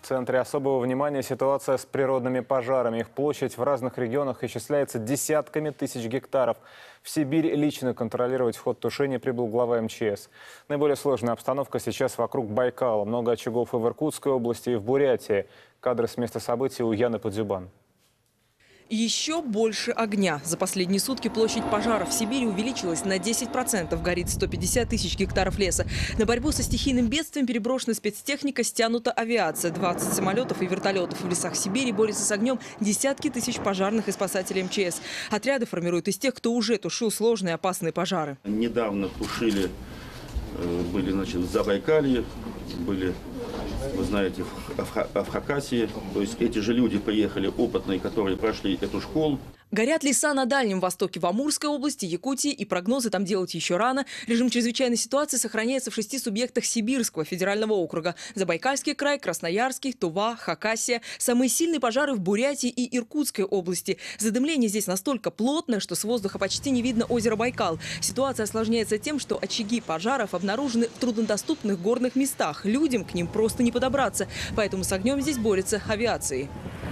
В центре особого внимания ситуация с природными пожарами. Их площадь в разных регионах исчисляется десятками тысяч гектаров. В Сибирь лично контролировать ход тушения прибыл глава МЧС. Наиболее сложная обстановка сейчас вокруг Байкала. Много очагов и в Иркутской области, и в Бурятии. Кадры с места событий у Яны Подзюбан. Еще больше огня. За последние сутки площадь пожаров в Сибири увеличилась на 10%. Горит 150 тысяч гектаров леса. На борьбу со стихийным бедствием переброшена спецтехника, стянута авиация. 20 самолетов и вертолетов. В лесах Сибири борются с огнем десятки тысяч пожарных и спасателей МЧС. Отряды формируют из тех, кто уже тушил сложные опасные пожары. Недавно тушили, были, в Забайкалье, были, вы знаете, в Хакасии. То есть эти же люди приехали, опытные, которые прошли эту школу. Горят леса на Дальнем Востоке, в Амурской области, Якутии, и прогнозы там делать еще рано. Режим чрезвычайной ситуации сохраняется в 6 субъектах Сибирского федерального округа. Забайкальский край, Красноярский, Тува, Хакасия. Самые сильные пожары в Бурятии и Иркутской области. Задымление здесь настолько плотное, что с воздуха почти не видно озеро Байкал. Ситуация осложняется тем, что очаги пожаров обнаружены в труднодоступных горных местах. Людям к ним просто не подобраться. Поэтому с огнем здесь борются авиацией.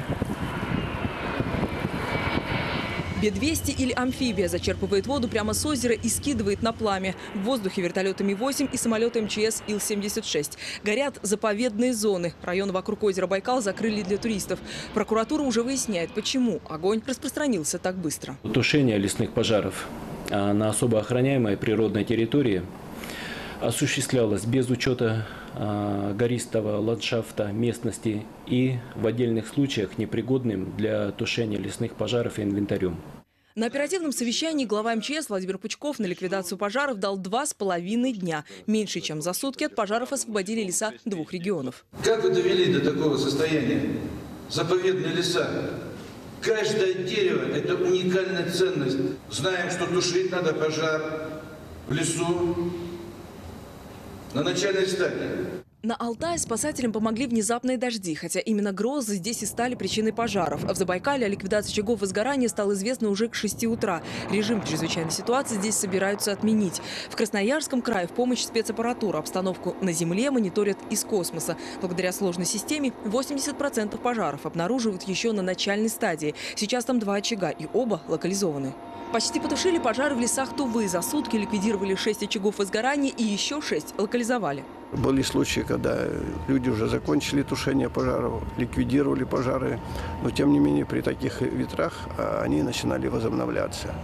Б-200 или амфибия зачерпывает воду прямо с озера и скидывает на пламя. В воздухе вертолеты Ми-8 и самолеты МЧС Ил-76. Горят заповедные зоны. Район вокруг озера Байкал закрыли для туристов. Прокуратура уже выясняет, почему огонь распространился так быстро. Тушение лесных пожаров на особо охраняемой природной территории осуществлялось без учета гористого ландшафта местности и в отдельных случаях непригодным для тушения лесных пожаров и инвентарем. На оперативном совещании глава МЧС Владимир Пучков на ликвидацию пожаров дал 2,5 дня. Меньше чем за сутки от пожаров освободили леса 2 регионов. Как вы довели до такого состояния? Заповедные леса. Каждое дерево – это уникальная ценность. Знаем, что тушить надо пожар в лесу на начальной стадии. На Алтае спасателям помогли внезапные дожди, хотя именно грозы здесь и стали причиной пожаров. В Забайкале о ликвидации очагов возгорания стало известно уже к 6 утра. Режим чрезвычайной ситуации здесь собираются отменить. В Красноярском крае в помощь спецаппаратура. Обстановку на земле мониторят из космоса. Благодаря сложной системе 80% пожаров обнаруживают еще на начальной стадии. Сейчас там 2 очага, и оба локализованы. Почти потушили пожары в лесах Тувы. За сутки ликвидировали 6 очагов возгорания и еще 6 локализовали. Были случаи, когда люди уже закончили тушение пожаров, ликвидировали пожары, но тем не менее при таких ветрах они начинали возобновляться.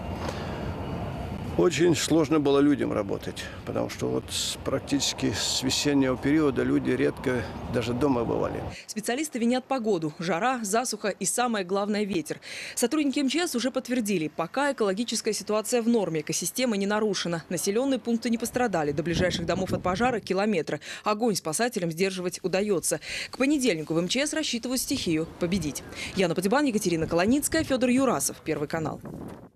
Очень сложно было людям работать, потому что вот практически с весеннего периода люди редко даже дома бывали. Специалисты винят погоду. Жара, засуха и, самое главное, ветер. Сотрудники МЧС уже подтвердили, пока экологическая ситуация в норме, экосистема не нарушена. Населенные пункты не пострадали. До ближайших домов от пожара километры. Огонь спасателям сдерживать удается. К понедельнику в МЧС рассчитывают стихию победить. Яна Подзюбан, Екатерина Колоницкая, Федор Юрасов. Первый канал.